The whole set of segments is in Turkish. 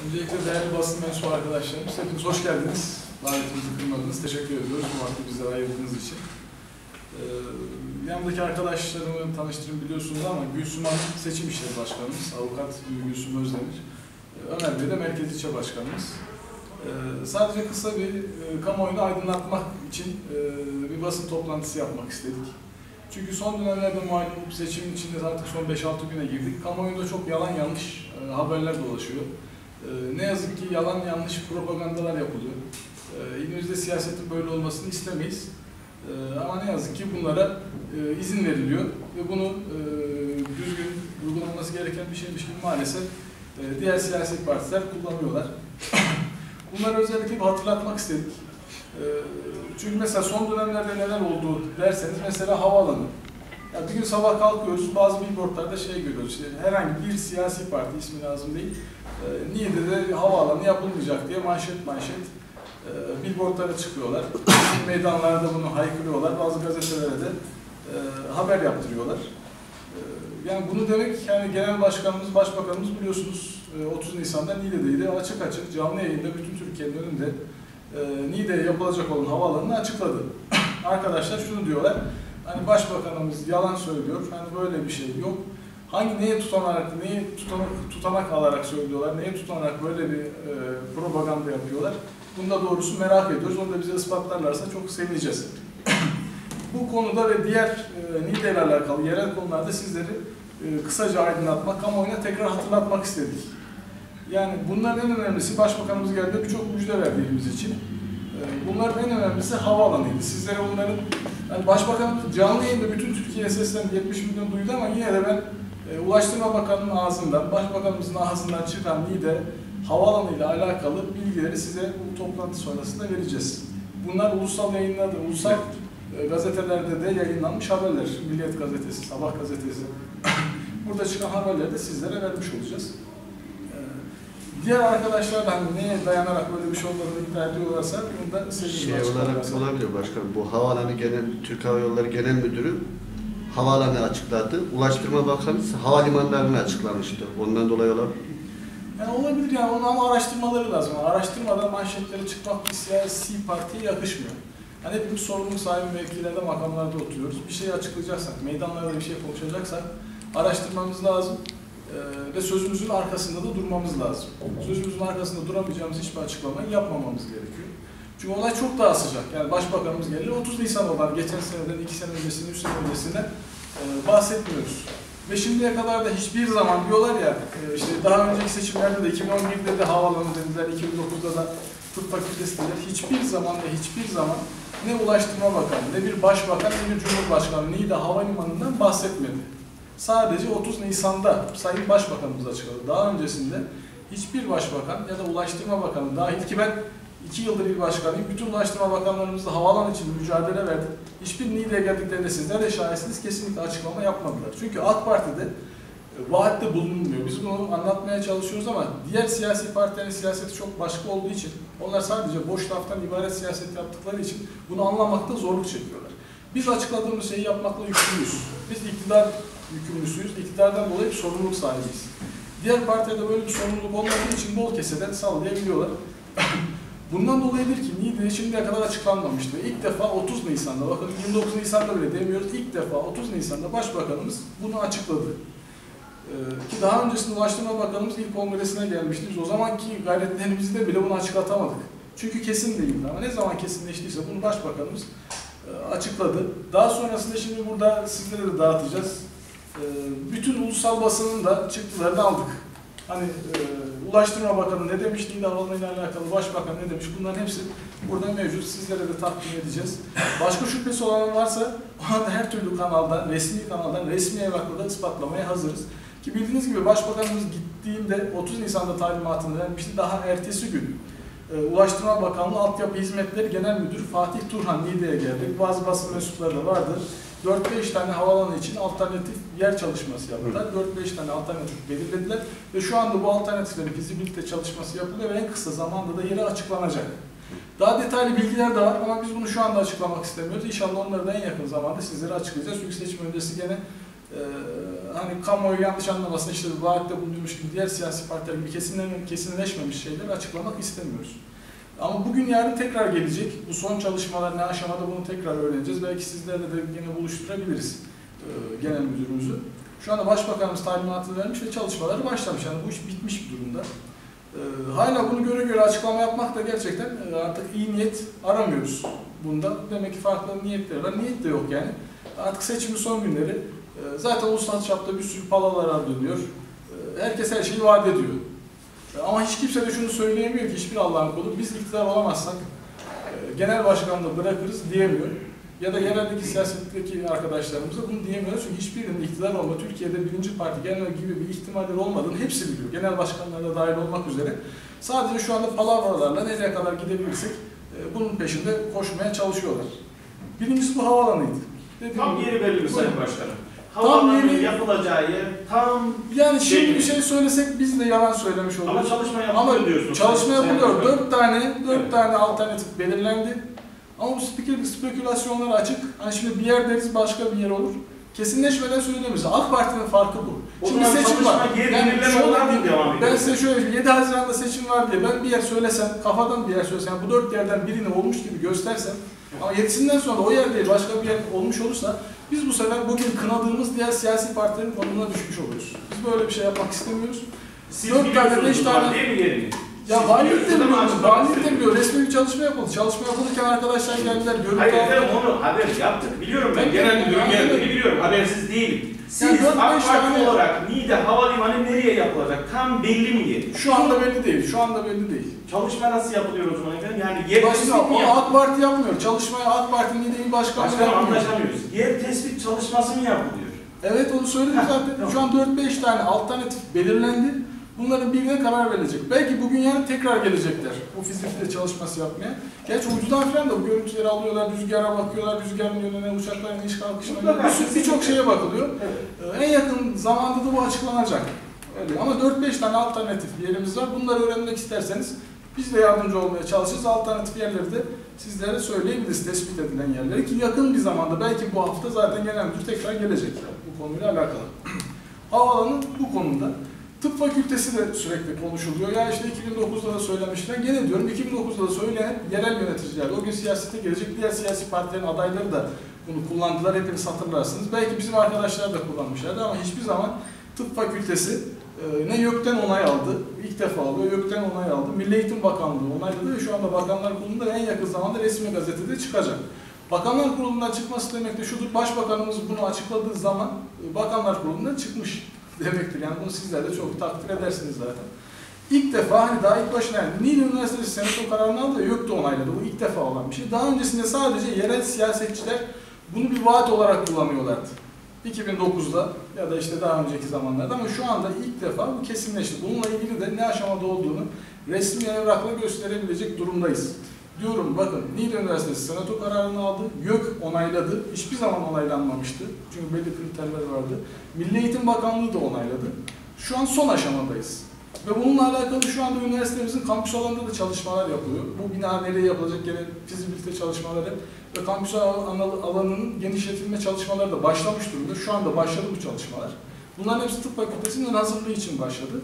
Öncelikle değerli basın mensubu arkadaşlarımız, hepiniz hoş geldiniz. Davetimizi kırmadınız. Teşekkür ediyoruz bu vakti bizlere ayırdığınız için. Yanımdaki arkadaşlarımı tanıştırın biliyorsunuz ama Gülsüm Hanım seçim işleri başkanımız, avukat Gülsüm Özdemir. Ömer Bey de Merkez İlçe Başkanımız. Sadece kısa bir kamuoyunu aydınlatmak için bir basın toplantısı yapmak istedik. Çünkü son dönemlerde malum seçimin içinde artık son 5-6 güne girdik. Kamuoyunda çok yalan yanlış haberler dolaşıyor. Ne yazık ki yalan yanlış propagandalar yapılıyor. İlimizde siyasetin böyle olmasını istemeyiz. Ama ne yazık ki bunlara izin veriliyor ve bunu düzgün uygulanması gereken bir şeymiş gibi maalesef diğer siyasi partiler kullanıyorlar. Bunları özellikle bir hatırlatmak istedik. Çünkü mesela son dönemlerde neler oldu derseniz mesela havaalanı. Ya bir gün sabah kalkıyoruz, bazı billboardlarda şey görüyoruz, işte herhangi bir siyasi parti, ismi lazım değil, Niğde'de havaalanı yapılmayacak diye manşet billboardlara çıkıyorlar. Meydanlarda bunu haykırıyorlar, bazı gazetelere de haber yaptırıyorlar. Yani bunu demek, yani Genel Başkanımız, Başbakanımız biliyorsunuz 30 Nisan'da Niğde'deydi, açık açık canlı yayında bütün Türkiye'nin önünde Niğde'ye yapılacak olan havaalanını açıkladı. Arkadaşlar şunu diyorlar, hani Başbakanımız yalan söylüyor, hani böyle bir şey yok. Neye tutanak alarak söylüyorlar, neye tutanarak böyle bir propaganda yapıyorlar. Bunda doğrusu merak ediyoruz, onu da bize ispatlarlarsa çok sevineceğiz. Bu konuda ve diğer Niğde ile alakalı yerel konularda sizleri kısaca aydınlatmak, kamuoyuna tekrar hatırlatmak istedik. Yani bunların en önemlisi, Başbakanımız geldi, birçok müjde verdi elimiz için. Bunların en önemlisi havaalanıydı. Sizlere onların, yani Başbakan canlı yayında bütün Türkiye'ye seslendi, 70 milyon duydu ama yine de ben Ulaştırma Bakanı'nın ağzından, Başbakanımızın ağzından çıkan Niğde havaalanı ile alakalı bilgileri size bu toplantı sonrasında vereceğiz. Bunlar ulusal yayınlarda, ulusal gazetelerde de yayınlanmış haberler. Milliyet Gazetesi, Sabah Gazetesi. Burada çıkan haberleri de sizlere vermiş olacağız. Diğer arkadaşlar da hani neye dayanarak böyle bir şey olduğunu iddia ediyorlarsa bunu da olarak olabilir başkanım. Bu havaalanı Türk Hava Yolları Genel Müdürü havaalanı açıkladı. Ulaştırma Bakanı havalimanlarını açıklamıştı. Ondan dolayı olabilir. Yani olabilir yani onu ama araştırmaları lazım. Araştırmadan manşetlere çıkmak bir siyasi partiye yakışmıyor. Yani hepimiz sorumluluk sahibi mevkilerde, makamlarda oturuyoruz. Bir şey açıklayacaksak, meydanlarda bir şey konuşacaksak araştırmamız lazım. Ve sözümüzün arkasında da durmamız lazım. Sözümüzün arkasında duramayacağımız hiçbir açıklamayı yapmamamız gerekiyor. Çünkü olay çok daha sıcak. Yani Başbakanımız gelir, 30 Nisan olan geçen seneden 2 sene öncesine, 3 sene öncesine bahsetmiyoruz. Ve şimdiye kadar da hiçbir zaman diyorlar ya, işte daha önceki seçimlerde de 2011'de de havaalanı dediler, 2009'da da tıp fakültesi dediler. Hiçbir zaman ne Ulaştırma Bakanı, ne bir Başbakan, ne bir Cumhurbaşkanı Niğde Havalimanı'ndan bahsetmedi. Sadece 30 Nisan'da Sayın Başbakanımız açıkladı. Daha öncesinde hiçbir başbakan ya da Ulaştırma Bakanı dahil ki ben 2 yıldır il başkanıyım. Bütün Ulaştırma Bakanlarımızla havaalanı için mücadele verdik. Hiçbir Niğde'ye geldiklerinde sizler de şahitsiniz, kesinlikle açıklama yapmadılar. Çünkü AK Parti'de vaatte bulunmuyor. Biz bunu anlatmaya çalışıyoruz ama diğer siyasi partilerin siyaseti çok başka olduğu için, onlar sadece boş laftan ibaret siyaset yaptıkları için bunu anlamakta zorluk çekiyorlar. Biz açıkladığımız şeyi yapmakla yükümlüyüz. Biz iktidar yükümlüsüyüz. İktidardan dolayı bir sorumluluk sahibiyiz. Diğer partilerde böyle bir sorumluluk olmadığı için bol keseden sallayabiliyorlar. Bundan dolayıdır ki Niğde şimdiye kadar açıklanmamıştı. İlk defa 30 Nisan'da, bakın 29 Nisan'da bile demiyoruz, ilk defa 30 Nisan'da Başbakanımız bunu açıkladı. Ki daha öncesinde Ulaştırma Bakanımız ilk kongresine gelmişti. Biz o zamanki gayretlerimizde bile bunu açıklatamadık. Çünkü kesin değildi ama ne zaman kesinleştiyse bunu Başbakanımız açıkladı. Daha sonrasında şimdi burada sizlere de dağıtacağız. Bütün ulusal basının da çıktılarını aldık. Hani Ulaştırma Bakanı ne demiş, Niğde Havaalanı ile alakalı Başbakan ne demiş, bunların hepsi burada mevcut. Sizlere de takdim edeceğiz. Başka şüphesi olan varsa ona da her türlü kanaldan, resmi evrakla da ispatlamaya hazırız. Ki bildiğiniz gibi Başbakanımız gittiğinde 30 Nisan'da talimatını vermişti. Daha ertesi gün Ulaştırma Bakanlığı Altyapı Hizmetleri Genel Müdürü Fatih Turhan Niğde'ye geldi. Bazı basın mensupları da vardı. 4-5 tane havaalanı için alternatif yer çalışması yaptılar. 4-5 tane alternatif belirlediler ve şu anda bu alternatiflerin fizibilite çalışması yapılıyor ve en kısa zamanda da yeri açıklanacak. Daha detaylı bilgiler de var ama biz bunu şu anda açıklamak istemiyoruz. İnşallah onları da en yakın zamanda sizlere açıklayacağız. Çünkü seçim öncesi gene Hani kamuoyu yanlış anlamasın, işte vaatte bulunmuş gibi diğer siyasi partiler gibi kesinleşmemiş şeyleri açıklamak istemiyoruz. Ama bugün yarın tekrar gelecek. Bu son çalışmalar ne aşamada bunu tekrar öğreneceğiz. Belki sizlerle de yine buluşturabiliriz genel müdürümüzü. Şu anda Başbakanımız talimatını vermiş ve çalışmaları başlamış. Yani bu iş bitmiş bir durumda. Hala bunu göre göre açıklama yapmak da gerçekten artık iyi niyet aramıyoruz bunda. Demek ki farklı niyetleri var. Niyet de yok yani. Artık seçimin son günleri. Zaten ulusal çapta bir sürü palalara dönüyor. Herkes her şeyi vaat ediyor. Ama hiç kimse de şunu söyleyemiyor ki hiçbir Allah'ın kulu biz iktidar olamazsak genel başkanlığı bırakırız diyemiyor. Ya da geneldeki siyasetteki arkadaşlarımıza bunu diyemiyorlar çünkü hiçbirinin iktidar olma, Türkiye'de birinci parti gelme gibi bir ihtimalleri olmadığını hepsi biliyor. Genel başkanlar da dahil olmak üzere. Sadece şu anda palavralarla nereye kadar gidebilirsek bunun peşinde koşmaya çalışıyorlar. Birincisi bu havaalanıydı. Tam yeri belli mi Sayın Başkanım? Tam Havaalanının yeri, yapılacağı yer tam... yani şimdi bir şey söylesek biz de yalan söylemiş oluruz. Ama çalışma yapılıyor diyorsunuz. Çalışma yapılıyor. 4 tane alternatif belirlendi. Ama bu spekülasyonlar açık. Hani şimdi bir yer deriz başka bir yer olur. Kesinleşmeden söyleyemeyiz. AK Parti'nin farkı bu. O Şimdi zaman seçim var. Yani şöyle devam ediyor. ben size şöyle 7 Haziran'da seçim var diye ben bir yer söylesem, kafadan bir yer söylesem, bu 4 yerden birini olmuş gibi göstersem ama 7'sinden sonra o yer değil başka bir yer olmuş olursa biz bu sefer bugün kınadığımız diğer siyasi partilerin konumuna düşmüş oluyoruz. Biz böyle bir şey yapmak istemiyoruz. Siz 4 tane 5 tane değil mi yerini? ya valilik de biliyor, valilik de biliyor. Resmi bir çalışma yapıldı. Çalışma yapılırken arkadaşlar geldiler, görüntü Hayır aldılar. efendim onu haber yaptık. Biliyorum ben. Tabii, Genel müdürün yani, geldiğini biliyorum. Habersiz değilim. Siz Yani AK Parti tane olarak Niğde Havalimanı nereye yapılacak? Tam belli mi yeri? Şu anda belli değil. Şu anda belli değil. Çalışma nasıl yapılıyor o zaman efendim? Yani yer tespit Başka, mi o yapılıyor? AK Parti yapmıyor. Çalışmayı AK Parti'nin il başkanlığı Başkanım yapmıyor. anlaşamıyoruz. Yer tespit çalışması mı yapılıyor? Evet onu söyledim zaten. Tamam. Şu an 4-5 tane alternatif belirlendi. Bunların birine karar verilecek. Belki bugün yarın tekrar gelecekler bu fizikte çalışması yapmaya. Gerçi uydudan falan da bu görüntüleri alıyorlar, rüzgara bakıyorlar, rüzgarın yönüne, uçakların iniş kalkışına, birçok şeye bakılıyor. Evet. En yakın zamanda da bu açıklanacak. Öyle. Ama 4-5 tane alternatif yerimiz var. Bunları öğrenmek isterseniz biz de yardımcı olmaya çalışırız. Alternatif yerleri de sizlere söyleyebiliriz, tespit edilen yerleri ki yakın bir zamanda, belki bu hafta zaten genel müdür tekrar gelecek bu konuyla alakalı. Havaalanı bu konuda. Tıp fakültesi de sürekli konuşuluyor. Ya işte 2009'da da söylemişler. Gene diyorum 2009'da da söyleyen yerel yöneticiler, o gün siyasete gelecek diğer siyasi partilerin adayları da bunu kullandılar. Hepiniz hatırlarsınız. Belki bizim arkadaşlar da kullanmışlardı ama hiçbir zaman tıp fakültesi ne YÖK'ten onay aldı, ilk defa alıyor, YÖK'ten onay aldı. Milli Eğitim Bakanlığı onayladı ve şu anda Bakanlar Kurulu'nda en yakın zamanda resmi gazetede çıkacak. Bakanlar Kurulu'ndan çıkması demek de şudur, Başbakanımız bunu açıkladığı zaman Bakanlar Kurulu'ndan çıkmış demektir. Yani bunu sizler de çok takdir edersiniz zaten. İlk defa hani daha ilk başına yani Niğde Üniversitesi Senato kararını aldı ve YÖK de onayladı. Bu ilk defa olan bir şey. Daha öncesinde sadece yerel siyasetçiler bunu bir vaat olarak kullanıyorlardı. 2009'da ya da işte daha önceki zamanlarda ama şu anda ilk defa bu kesinleşti. Bununla ilgili de ne aşamada olduğunu resmi evrakla gösterebilecek durumdayız. Diyorum bakın Niğde Üniversitesi Senato kararını aldı, YÖK onayladı, hiçbir zaman onaylanmamıştı çünkü belli kriterler vardı. Milli Eğitim Bakanlığı da onayladı. Şu an son aşamadayız. Ve bununla alakalı şu anda üniversitemizin kampüs alanında da çalışmalar yapılıyor. Bu bina nereye yapılacak gene fizibilite çalışmaları ve kampüs alanının genişletilme çalışmaları da başlamış durumda. Şu anda başladı bu çalışmalar. Bunların hepsi tıp fakültesinin hazırlığı için başladı.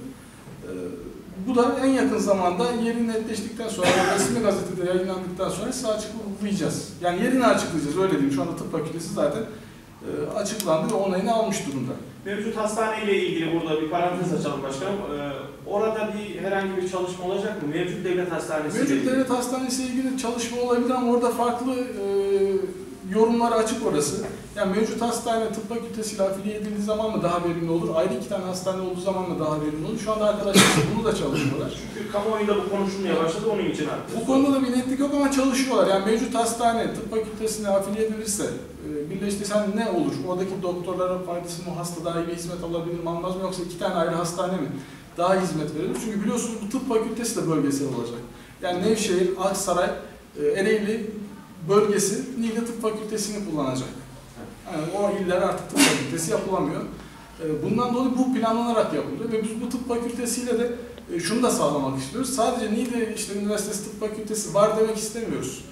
Bu da en yakın zamanda yeri netleştikten sonra, resmi gazetede yayınlandıktan sonra size açıklayacağız. Yani yerini açıklayacağız, öyle diyeyim. Şu anda tıp fakültesi zaten açıklandı ve onayını almış durumda. Mevcut hastane ile ilgili burada bir parantez açalım başkanım. Orada herhangi bir çalışma olacak mı? Mevcut devlet hastanesi Mevcut devlet hastanesi ile ilgili çalışma olabilir ama orada farklı yorumlara açık orası. Yani mevcut hastane tıp fakültesiyle afiliye edildiği zaman mı daha verimli olur? Ayrı 2 tane hastane olduğu zaman mı daha verimli olur? Şu anda arkadaşlar bunu da çalışıyorlar. Çünkü kamuoyunda bu konuşulmaya başladı, onun için artık. Bu konuda da bir netlik yok ama çalışıyorlar. Yani mevcut hastane tıp fakültesine afiliye edilirse birleştirsen ne olur? Oradaki doktorlara faydası mı? Hasta daha iyi bir hizmet alabilir mi, almaz mı? Yoksa 2 tane ayrı hastane mi daha hizmet verir? Çünkü biliyorsunuz bu tıp fakültesi de bölgesel olacak. Yani Nevşehir, Aksaray, Ereğli bölgesi Niğde Tıp Fakültesini kullanacak. Yani o iller artık tıp fakültesi yapılamıyor. Bundan dolayı bu planlanarak yapılıyor ve biz bu tıp fakültesiyle de şunu da sağlamak istiyoruz. Sadece Niğde işte Üniversitesi Tıp Fakültesi var demek istemiyoruz.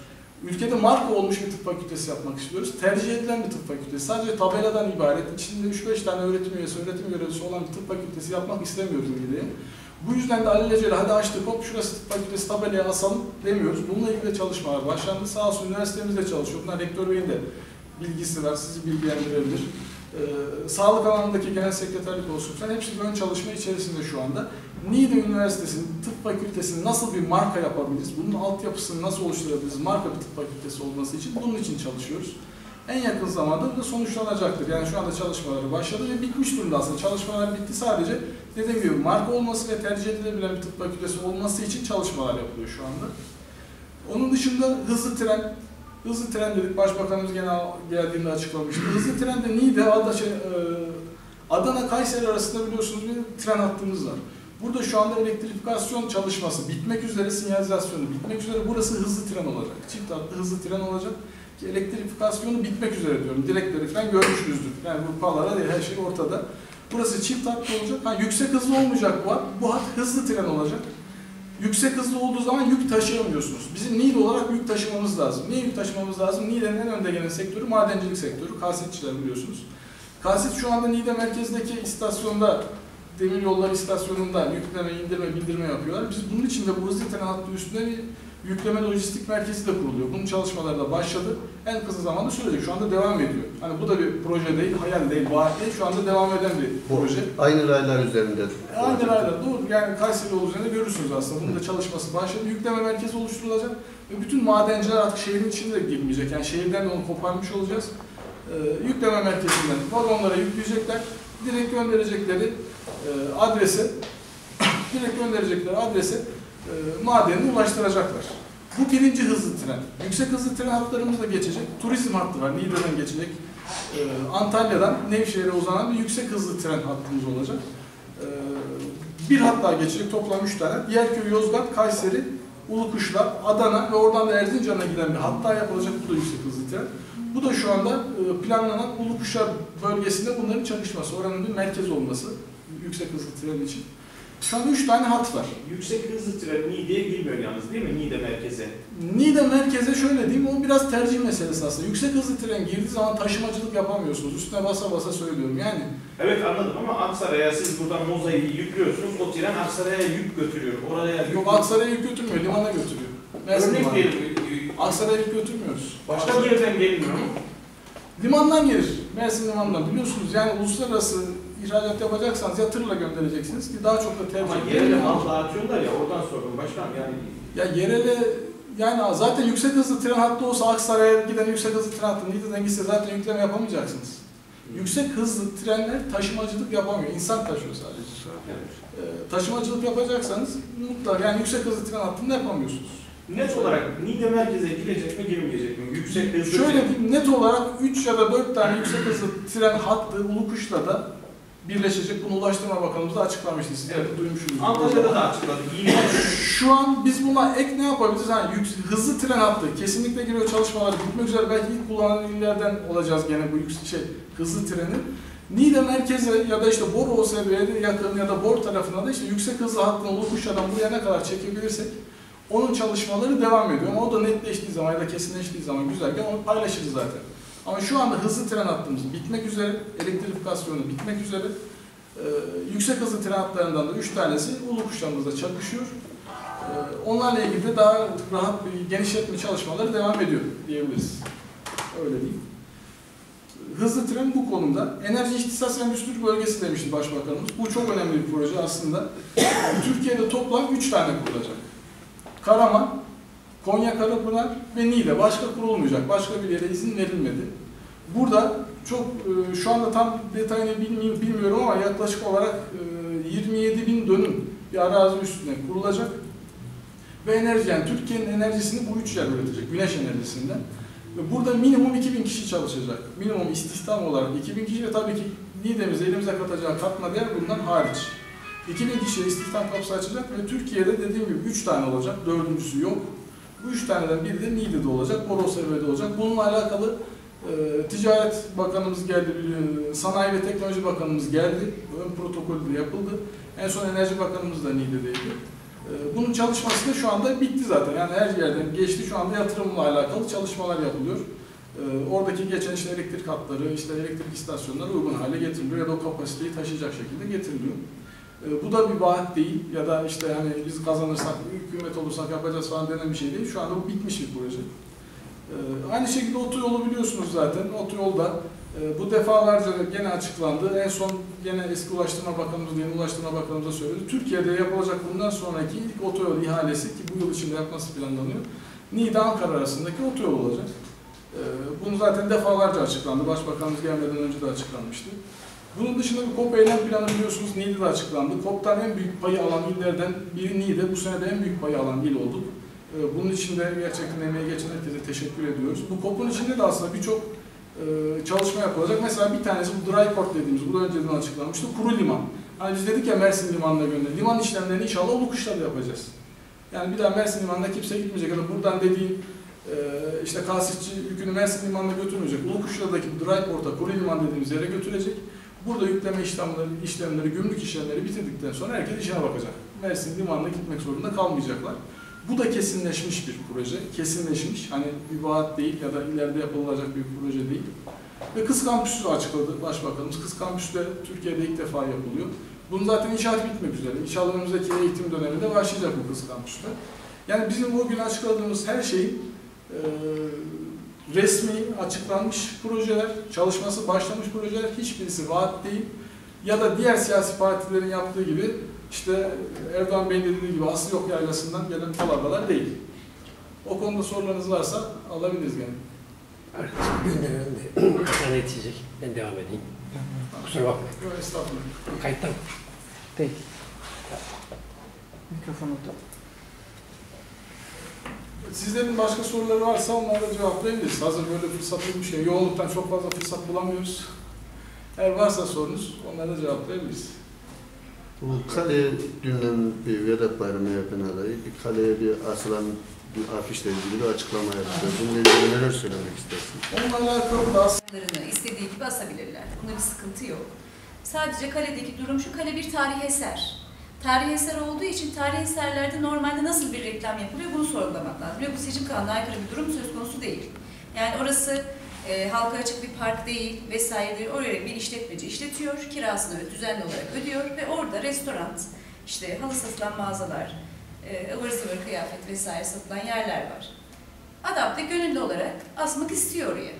Ülkede marka olmuş bir tıp fakültesi yapmak istiyoruz. Tercih edilen bir tıp fakültesi. Sadece tabeladan ibaret, içinde 3-5 tane öğretim üyesi, öğretim görevlisi olan bir tıp fakültesi yapmak istemiyoruz Niğde'ye. Bu yüzden de alelacele hadi açtık hop şurası tıp fakültesi tabelaya asalım demiyoruz. Bununla ilgili de çalışmalar başlandı. Sağ olsun üniversitemiz de çalışıyor. Bunlar rektör beyin de bilgisi var, sizi bilgilendirebilir. Sağlık alanındaki genel sekreterlik olsun falan hepsi ön çalışma içerisinde şu anda. Niğde Üniversitesi'nin tıp fakültesini nasıl bir marka yapabiliriz? Bunun altyapısını nasıl oluşturabiliriz? Marka bir tıp fakültesi olması için bunun için çalışıyoruz. En yakın zamanda da sonuçlanacaktır. Yani şu anda çalışmaları başladı ve bitmiş durumda aslında. Çalışmalar bitti, sadece dediğim gibi marka olması ve tercih edilebilen bir tıp fakültesi olması için çalışmalar yapılıyor şu anda. Onun dışında hızlı tren. Hızlı tren dedik, Başbakanımız geldiğinde açıklamıştı. Hızlı tren de Niğde, Adana, Kayseri arasında biliyorsunuz bir tren hattımız var. Burada şu anda elektrifikasyon çalışması bitmek üzere, sinyalizasyonu bitmek üzere. Burası hızlı tren olacak. Çift hatlı hızlı tren olacak. Ki elektrifikasyonu bitmek üzere diyorum. Direkleri falan görmüşsünüzdür. Yani bu palara değil, her şey ortada. Burası çift hatlı olacak. Yüksek hızlı olmayacak bu hat. Bu hat hızlı tren olacak. Yüksek hızlı olduğu zaman yük taşıyamıyorsunuz. Bizim Niğde olarak yük taşımamız lazım. Niye yük taşımamız lazım? Niğde'nin en önde gelen sektörü madencilik sektörü. Kasetçiler biliyorsunuz. Kaset şu anda Niğde merkezdeki istasyonda, demir yolları istasyonunda yükleme, indirme, bildirme yapıyorlar. Biz bunun için de bu hızlı tren hattı üstünde bir yükleme lojistik merkezi de kuruluyor. Bunun çalışmaları da başladı. En kısa zamanda sürecek. Şu anda devam ediyor. Hani bu da bir proje değil, hayal değil, vaat değil. Şu anda devam eden bir proje. Aynı raylar üzerinde. Aynı raylar, doğru. Yani Kayseri yolu üzerinde görürsünüz aslında. Bunun da çalışması başladı. Yükleme merkezi oluşturulacak. Ve bütün madenciler artık şehrin içinde de girmeyecek. Yani şehirden de onu koparmış olacağız. Yükleme merkezinden vagonlara yükleyecekler. Direkt gönderecekleri adrese madenini ulaştıracaklar. Bu birinci hızlı tren. Yüksek hızlı tren hatlarımız da geçecek. Turizm hattı var. Niğde'den geçecek. Antalya'dan Nevşehir'e uzanan bir yüksek hızlı tren hattımız olacak. Bir hat daha geçecek. Toplam 3 tane. Yerköy, Yozgat, Kayseri, Ulukuşlar, Adana ve oradan da Erzincan'a giden bir hat daha yapılacak. Bu da yüksek hızlı tren. Bu da şu anda planlanan Ulukuşlar bölgesinde bunların çalışması. Oranın bir merkez olması. Yüksek hızlı tren için. Şu an 3 tane hat var. Yüksek hızlı tren Niğde'ye girmiyor yalnız değil mi? Niğde merkeze. Niğde merkeze şöyle diyeyim, o biraz tercih meselesi aslında. Yüksek hızlı tren girdiği zaman taşımacılık yapamıyorsunuz. Üstüne basa basa söylüyorum yani. Evet anladım ama Aksaray'a siz buradan Moza'yı yüklüyorsunuz. O tren Aksaray'a yük götürüyor. Oraya yük... Yok, Aksaray'a yük götürmüyor, limana götürüyor. Örnek diyelim. Aksaray'a yük götürmüyoruz. Başka bir yerden gelmiyor mu? Limandan gelir. Mersin limanından biliyorsunuz. Yani uluslararası ihracat yapacaksanız ya tırla göndereceksiniz ki daha çok da tercih Ama yerel mal dağıtıyorlar ya, oradan sordum başkanım yani. Ya yerele, yani zaten yüksek hızlı tren hattı olsa Aksaray'a giden yüksek hızlı tren hattı Niğde'den gitse zaten yükleme yapamayacaksınız. Yüksek hızlı trenler taşımacılık yapamıyor. İnsan taşıyor sadece. Taşımacılık yapacaksanız mutlaka yani yüksek hızlı tren hattını yapamıyorsunuz. Net olarak Niğde merkeze girecek mi girmeyecek mi? Yüksek hızlı Şöyle diyeyim, net olarak 3 ya da 4 tane yüksek hızlı tren hattı Ulukuş'la da birleşecek. Bunu Ulaştırma Bakanımız da açıklamıştı. Siz de duymuşsunuz. Antalya'da da açıkladık. Şu an biz buna ek ne yapabiliriz? Yani hızlı tren hattı kesinlikle giriyor, çalışmalar bitmek üzere. Belki ilk kullanan illerden olacağız gene bu hızlı treni. Niğde merkeze ya da işte Bor OSB'ye yakın ya da Bor tarafına da işte yüksek hızlı hattını Ulukuş'tan buraya ne kadar çekebilirsek onun çalışmaları devam ediyor. Ama o da netleştiği zaman ya da kesinleştiği zaman güzelken onu paylaşırız zaten. Ama şu anda hızlı tren hattımız bitmek üzere, elektrifikasyonu bitmek üzere. Yüksek hızlı tren hatlarından da 3 tanesi Ulukuş'larımızda çakışıyor. Onlarla ilgili de daha rahat bir genişletme çalışmaları devam ediyor diyebiliriz. Öyle değil. Hızlı tren bu konuda. Enerji İhtisas Endüstri Bölgesi demişti Başbakanımız. Bu çok önemli bir proje aslında. Türkiye'de toplam 3 tane kurulacak. Karaman, Konya Karapınar ve Niğde. Başka kurulmayacak. Başka bir yere izin verilmedi. Burada çok şu anda tam detayını bilmiyorum ama yaklaşık olarak 27.000 dönüm bir arazi üstüne kurulacak. Ve enerji, yani Türkiye'nin enerjisini bu 3 yer üretecek. Güneş enerjisinden. Ve burada minimum 2.000 kişi çalışacak. Minimum istihdam olarak 2.000 kişi ve tabii ki Niğde'mize, elimize katacağı katma değer bundan hariç. 2.000 kişiye istihdam kapısı açacak ve Türkiye'de dediğim gibi 3 tane olacak, 4.'sü yok. Bu 3 taneden biri de Niğde'de olacak, Borosevre'de olacak. Bununla alakalı Ticaret Bakanımız geldi, Sanayi ve Teknoloji Bakanımız geldi. Ön protokolü de yapıldı. En son Enerji Bakanımız da Niğde'deydi. Bunun çalışması da şu anda bitti zaten. Yani her yerden geçti. Şu anda yatırımla alakalı çalışmalar yapılıyor. Oradaki geçen işte elektrik hatları, işte elektrik istasyonları uygun hale getiriliyor ya da o kapasiteyi taşıyacak şekilde getiriliyor. Bu da bir vaat değil ya da işte hani biz kazanırsak, hükümet olursak yapacağız falan denen bir şey değil. Şu anda bu bitmiş bir proje. Aynı şekilde otoyolu biliyorsunuz zaten. Otoyolda bu defalarca gene açıklandı. En son gene eski Ulaştırma Bakanımız, yeni Ulaştırma Bakanımıza söyledi. Türkiye'de yapılacak bundan sonraki ilk otoyol ihalesi ki bu yıl içinde yapması planlanıyor. Niğde-Ankara arasındaki otoyol olacak. Bunu zaten defalarca açıklandı. Başbakanımız gelmeden önce de açıklanmıştı. Bunun dışında bir KOP eylem planı biliyorsunuz Niğde'de açıklandı. KOP'tan en büyük payı alan illerden biri Niğde. Bu sene de en büyük payı alan il olduk. Bunun için de gerçekten emeği geçen herkese teşekkür ediyoruz. Bu KOP'un içinde de aslında birçok çalışma yapılacak. Mesela bir tanesi bu dry port dediğimiz, bu da önceden açıklanmıştı. Kuru liman. Hani biz dedik ya Mersin limanına gönder. Liman işlemlerini inşallah Ulukuş'ta yapacağız. Yani bir daha Mersin limanına kimse gitmeyecek. Ya da buradan dediğim işte kasitçi yükünü Mersin limanına götürmeyecek. Ulukuş'taki bu dry port'a, kuru liman dediğimiz yere götürecek. Burada yükleme işlemleri, gümrük işlemleri bitirdikten sonra herkes işine bakacak. Mersin limanına gitmek zorunda kalmayacaklar. Bu da kesinleşmiş bir proje. Kesinleşmiş. Hani bir vaat değil ya da ileride yapılacak bir proje değil. Ve Kız Kampüsü açıkladı Başbakanımız. Kız Kampüsü de Türkiye'de ilk defa yapılıyor. Bunun zaten inşaat bitmek üzere. İnşallah önümüzdeki eğitim döneminde başlayacak bu Kız Kampüsü'de. Yani bizim bugün açıkladığımız her şeyin resmi açıklanmış projeler, çalışması başlamış projeler, hiçbirisi vaat değil. Ya da diğer siyasi partilerin yaptığı gibi işte Erdoğan Bey'in dediği gibi aslı yok yaylasından gelen palavralar değil. O konuda sorularınız varsa alabiliriz gene. Arkadaşım gönderelim de kafana yetişecek. Ben devam edeyim. Kusura bakma. Yok estağfurullah. Kayıtta mı? Değil. Mikrofonu da. Sizlerin başka soruları varsa onlara cevaplayabiliriz. Hazır böyle fırsatlı bir şey. Yoğunluktan çok fazla fırsat bulamıyoruz. Eğer varsa sorunuz onlara cevaplayabiliriz. Bu kale dünden bir Vedat Bayramı yapan adayı, bir kaleye bir asılan bir afişle ilgili bir açıklama yaptı. Bununla ilgili neler söylemek istersiniz? Onunla alakalı da istediği gibi asabilirler. Bunda bir sıkıntı yok. Sadece kaledeki durum şu, kale bir tarihi eser. Tarihi eser olduğu için tarihi eserlerde normalde nasıl bir reklam yapılıyor bunu sorgulamak lazım. Ve bu seçim kanununa aykırı bir durum söz konusu değil. Yani orası halka açık bir park değil vesaire değil. Oraya bir işletmeci işletiyor, kirasını düzenli olarak ödüyor ve orada restoran, işte halı satılan mağazalar, ıvır zıvır kıyafet vesaire satılan yerler var. Adam da gönüllü olarak asmak istiyor oraya.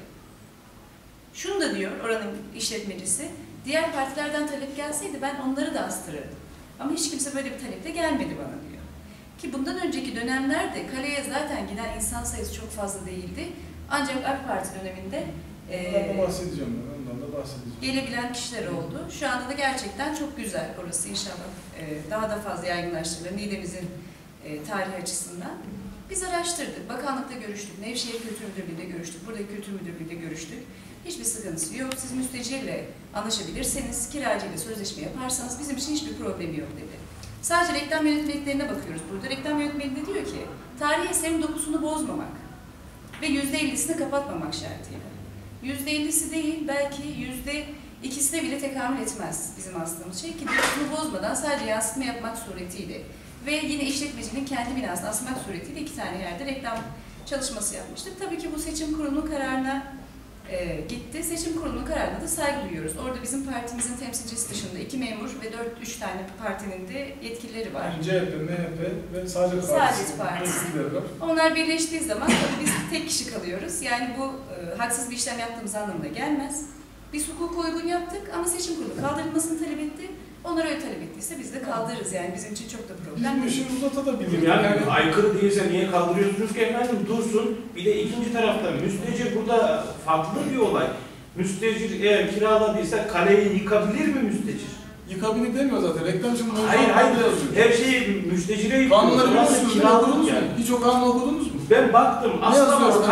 Şunu da diyor oranın işletmecisi, diğer partilerden talep gelseydi ben onları da astırırdım. Ama hiç kimse böyle bir taleple gelmedi bana diyor. Ki bundan önceki dönemlerde kaleye zaten giden insan sayısı çok fazla değildi. Ancak AK Parti döneminde ondan da bahsedeceğim ben, ondan da bahsedeceğim. gelebilen kişiler oldu. Şu anda da gerçekten çok güzel orası inşallah. Daha da fazla yaygınlaştırılır Niğde'mizin tarihi açısından. Biz araştırdık, bakanlıkta görüştük, Nevşehir Kültür Müdürlüğü'nde görüştük, buradaki Kültür Müdürlüğü'nde görüştük. Hiçbir sıkıntısı yok. Siz müstecirle anlaşabilirseniz, kiracıyla sözleşme yaparsanız bizim için hiçbir problemi yok dedi. Sadece reklam yönetmeliklerine bakıyoruz burada. Reklam yönetmeliğinde diyor ki, tarihi eserin dokusunu bozmamak ve %50'sini kapatmamak şartıyla. %50'si değil, belki %2'sine bile tekamül etmez bizim astığımız şey ki dokusunu bozmadan sadece yansıtma yapmak suretiyle ve yine işletmecinin kendi binasını asmak suretiyle 2 tane yerde reklam çalışması yapmıştık. Tabii ki bu seçim kurulunun kararına gitti. Seçim kurulunun kararına da saygı duyuyoruz. Orada bizim partimizin temsilcisi dışında 2 memur ve 3 tane partinin de yetkilileri var. Yani CHP, MHP ve Saadet Partisi yetkilileri var. Onlar birleştiği zaman tabii biz tek kişi kalıyoruz. Yani bu haksız bir işlem yaptığımız anlamına gelmez. Biz hukuka uygun yaptık ama seçim kurulu kaldırılmasını talep etti. Onlar öyle talep ettiyse biz de kaldırırız yani bizim için çok da problem Bizim değil. işi uzatabiliriz. Yani aykırı değilse niye kaldırıyorsunuz ki efendim dursun. Bir de ikinci tarafta müstecir burada farklı bir olay. Müstecir eğer kiraladıysa kaleyi yıkabilir mi müstecir? Yıkabilir demiyor zaten. Reklamcının Hayır her şeyi müstecire yıkıyor. Kanunları biliyorsunuz. Kiralık yani. Hiç o kanunu okudunuz mu? Ben baktım aslında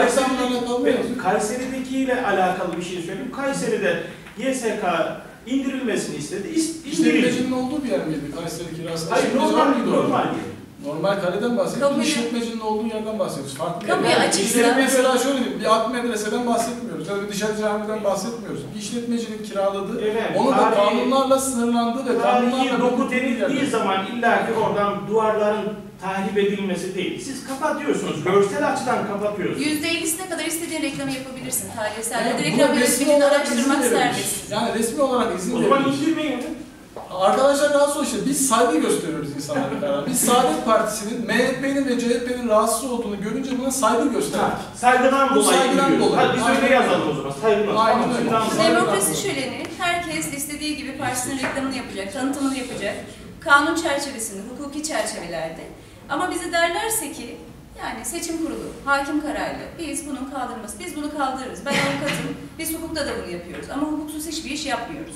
Kayseri'dekiyle alakalı bir şey söyleyeyim. Kayseri'de YSK indirilmesini istedi. İndirildi. İşletmecinin olduğu bir yer miydi Kayseri kirası? Hayır normal. Normal kareden bahsediyoruz. Kamuya- Bir işletmecinin olduğu yerden bahsediyoruz. Farklı Kamuya yerler. açıksa- İşletme mesela şöyle diyeyim, bir ak medreseden bahsetmiyoruz. Ya da bir dışarı camiden bahsetmiyoruz. Bir işletmecinin kiraladığı, Evet, onu da tarihi- kanunlarla sınırlandığı ve Tarihi kanunlarla doku belirtildiği denildiği yerler. zaman illaki oradan duvarların tahrip edilmesi değil. Siz kapatıyorsunuz, görsel açıdan kapatıyorsunuz. %50'sine kadar istediğin reklamı yapabilirsin. Tarihsel Yani reklam buna resmi yönetmeliğini olarak izin araştırmak verilmiş. serbest. Yani resmi olarak izin O zaman verilmiş. indirmeyin. Arkadaşlar rahatsız ol işte. Biz saygı gösteriyoruz insanlara karar. Biz Saadet Partisi'nin, MHP'nin ve CHP'nin rahatsız olduğunu görünce buna saygı gösterdik. Saygıdan Bu dolayı saygıdan gidiyoruz. dolayı. Hadi biz Aynen öyle öyle. yazalım o zaman. Saygıdan. Aynen Tamam, öyle. şimdi anladım. Demokrasi şöleni, herkes istediği gibi partisinin reklamını yapacak, tanıtımını yapacak. Kanun çerçevesinde, hukuki çerçevelerde. Ama bize derlerse ki, yani seçim kurulu, hakim kararlı, biz bunun kaldırması, biz bunu kaldırırız. Ben avukatım, biz hukukta da bunu yapıyoruz. Ama hukuksuz hiçbir iş yapmıyoruz.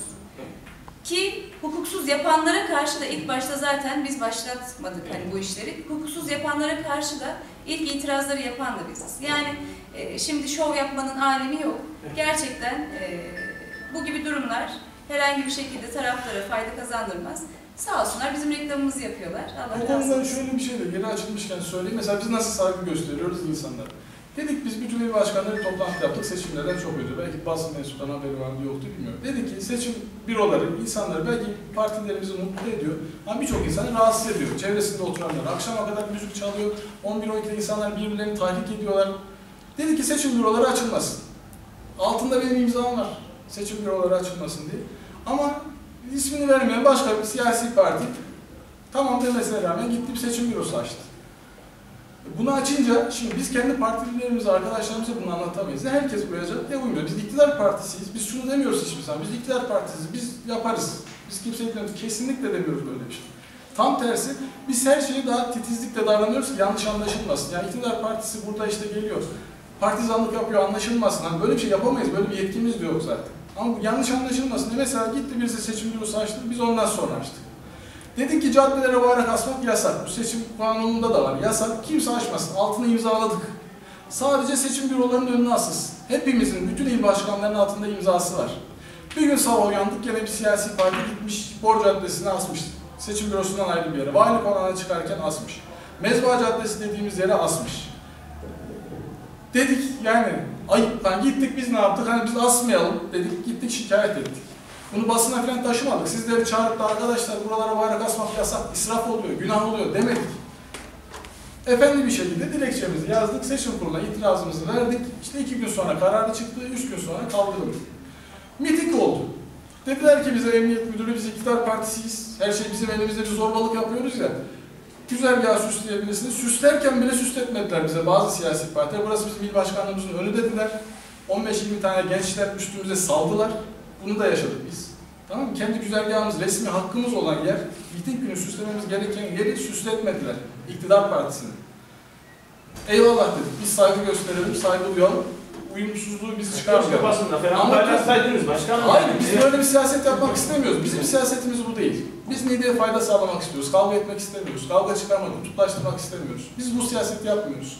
Ki hukuksuz yapanlara karşı da ilk başta zaten biz başlatmadık hani bu işleri. Hukuksuz yapanlara karşı da ilk itirazları yapan da biziz. Yani şimdi şov yapmanın alemi yok. Gerçekten bu gibi durumlar herhangi bir şekilde taraflara fayda kazandırmaz. Sağ olsunlar bizim reklamımızı yapıyorlar. Allah Bu razı konuda olsun. şöyle bir şey de yeni açılmışken söyleyeyim. Mesela biz nasıl saygı gösteriyoruz insanlara? Dedik biz bütün il başkanları toplantı yaptık, seçimlerden çok ödü. Belki basın mensuplarına haberi vardı yoktu bilmiyorum. Dedik ki seçim büroları insanları belki partilerimizi mutlu ediyor ama birçok insanı rahatsız ediyor. Çevresinde oturanlar akşama kadar müzik çalıyor, 11-12'de insanlar birbirlerini tahrik ediyorlar. Dedik ki seçim büroları açılmasın. Altında benim imzam var seçim büroları açılmasın diye. Ama ismini vermeyen başka bir siyasi parti tamam demesine rağmen gitti bir seçim bürosu açtı. Bunu açınca, şimdi biz kendi partilerimize, arkadaşlarımıza bunu anlatamayız. Herkes uyacak, uymuyor. Biz iktidar partisiyiz, biz şunu demiyoruz hiçbir zaman. Biz iktidar partisiyiz, biz yaparız. Biz kimseye demiyoruz, kesinlikle demiyoruz böyle bir şey. Tam tersi, biz her şeyi daha titizlikle davranıyoruz ki yanlış anlaşılmasın. Yani iktidar partisi burada işte geliyor, partizanlık yapıyor, anlaşılmasın. Hani böyle bir şey yapamayız, böyle bir yetkimiz de yok zaten. Ama bu yanlış anlaşılmasın. Mesela gitti birisi seçim bürosu açtı, biz ondan sonra açtık. Dedik ki caddelere bayrak asmak yasak. Bu seçim kanununda da var. Yasak. Kimse açmasın. Altını imzaladık. Sadece seçim bürolarının önüne asılsın. Hepimizin, bütün il başkanlarının altında imzası var. Bir gün sabah uyandık, gene bir siyasi parti gitmiş, Bor Caddesi'ne asmış. Seçim bürosundan ayrı bir yere. Vali konağına çıkarken asmış. Mezba Caddesi dediğimiz yere asmış. Dedik yani, ayıptan gittik biz ne yaptık? Hani biz asmayalım dedik, gittik şikayet ettik. Bunu basına falan taşımadık. Sizleri çağırıp da arkadaşlar buralara bayrak asmak yasak, israf oluyor, günah oluyor demedik. Efendi bir şekilde dilekçemizi yazdık, seçim kuruluna itirazımızı verdik. İşte 2 gün sonra kararı çıktı, 3 gün sonra kaldırıldı. Miting oldu. Dediler ki bize emniyet müdürü, biz iktidar partisiyiz. Her şey bizim elimizde, bir zorbalık yapıyoruz ya. Güzergahı süsleyebilirsiniz. Süslerken bile süsletmediler bize bazı siyasi partiler. Burası bizim il başkanlığımızın önü dediler. 15-20 tane gençler üstümüze saldılar. Bunu da yaşadık biz. Tamam mı? Kendi güzergahımız, resmi hakkımız olan yer, miting günü süslememiz gereken yeri süsletmediler. İktidar Partisi'nin. Eyvallah dedik. Biz saygı gösterelim, saygı duyalım. Uyumsuzluğu biz çıkarmayalım. Basında falan Ama- paylaşsaydınız başkanım. Hayır, biz böyle bir siyaset yapmak istemiyoruz. Bizim siyasetimiz bu değil. Biz Niğde'ye fayda sağlamak istiyoruz. Kavga etmek istemiyoruz. Kavga çıkarmak, kutuplaştırmak istemiyoruz. Biz bu siyaseti yapmıyoruz.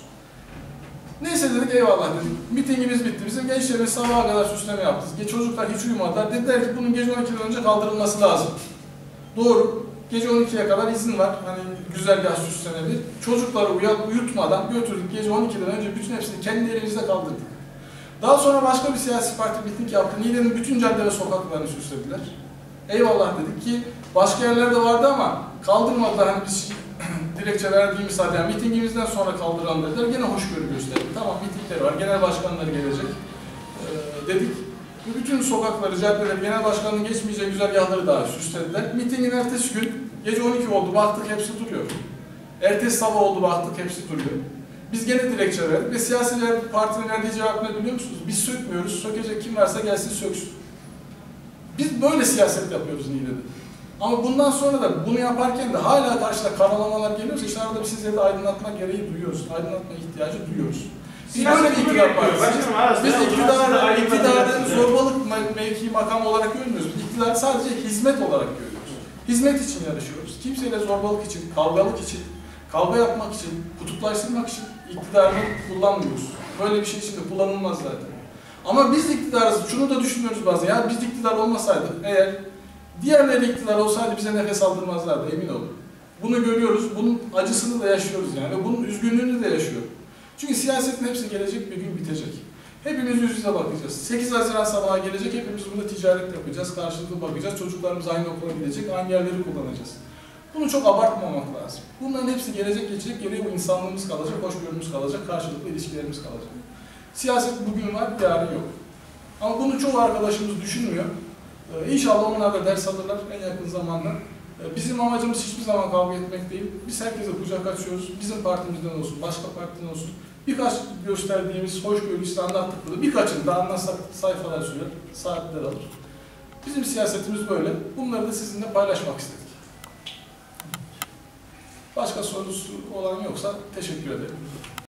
Neyse dedik, eyvallah dedik. Mitingimiz bitti. Bizim gençlerimiz sabaha kadar süsleme yaptık. Çocuklar hiç uyumadılar. Dediler ki bunun gece 12'den önce kaldırılması lazım. Doğru. Gece 12'ye kadar izin var. Hani güzergah süslenebilir. Çocukları uyutmadan götürdük. Gece 12'den önce bütün hepsini kendi elimizde kaldırdık. Daha sonra başka bir siyasi parti miting yaptı. Niğde'nin bütün cadde ve sokaklarını süslediler. Eyvallah dedik ki başka yerlerde vardı ama kaldırmadılar. Hani biz dilekçe verdiğimiz halde yani mitingimizden sonra kaldıran dediler. Gene hoşgörü gösterdik. Tamam mitingleri var. Genel başkanları gelecek. Dedik. Bütün sokakları, caddeleri, genel başkanın geçmeyeceği güzergahları daha süslediler. Mitingin ertesi gün gece 12 oldu. Baktık hepsi duruyor. Ertesi sabah oldu. Baktık hepsi duruyor. Biz gene dilekçe verdik ve siyasiler partinin verdiği cevap ne biliyor musunuz? Biz sökmüyoruz. Sökecek kim varsa gelsin söksün. Biz böyle siyaset yapıyoruz Niğde'de. Ama bundan sonra da bunu yaparken de hala karşıda karalamalar geliyorsa işte arada sizleri de aydınlatma gereği duyuyoruz. Aydınlatma ihtiyacı duyuyoruz. Biz böyle bir iktidar partisiyiz. Biz iktidarı zorbalık mevki makam olarak görmüyoruz. Biz iktidarı sadece hizmet olarak görüyoruz. Hizmet için yarışıyoruz. Kimseyle zorbalık için, kavgalık için, kavga yapmak için, kutuplaştırmak için iktidarını kullanmıyoruz. Böyle bir şey için de kullanılmaz zaten. Ama biz iktidarız, şunu da düşünüyoruz bazen. Ya biz iktidar olmasaydık, eğer diğerleri iktidar olsaydı bize nefes aldırmazlardı, emin olun. Bunu görüyoruz, bunun acısını da yaşıyoruz yani ve bunun üzgünlüğünü de yaşıyor. Çünkü siyasetin hepsi gelecek, bir gün bitecek. Hepimiz yüz yüze bakacağız. 8 Haziran sabahı gelecek, hepimiz burada ticaret yapacağız, karşılıklı bakacağız, çocuklarımız aynı okula gidecek, aynı yerleri kullanacağız. Bunu çok abartmamak lazım. Bunların hepsi gelecek, geçecek, geriye bu insanlığımız kalacak, hoşgörümüz kalacak, karşılıklı ilişkilerimiz kalacak. Siyaset bugün var, yarın yok. Ama bunu çoğu arkadaşımız düşünmüyor. İnşallah onlar da ders alırlar en yakın zamanda. Bizim amacımız hiçbir zaman kavga etmek değil. Biz herkese kucak açıyoruz. Bizim partimizden olsun, başka partiden olsun. Birkaç gösterdiğimiz hoşgörü işte anlattık burada. Birkaçını da anlatsak sayfalar sürer, saatler alır. Bizim siyasetimiz böyle. Bunları da sizinle paylaşmak istedik. Başka sorusu olan yoksa teşekkür ederim.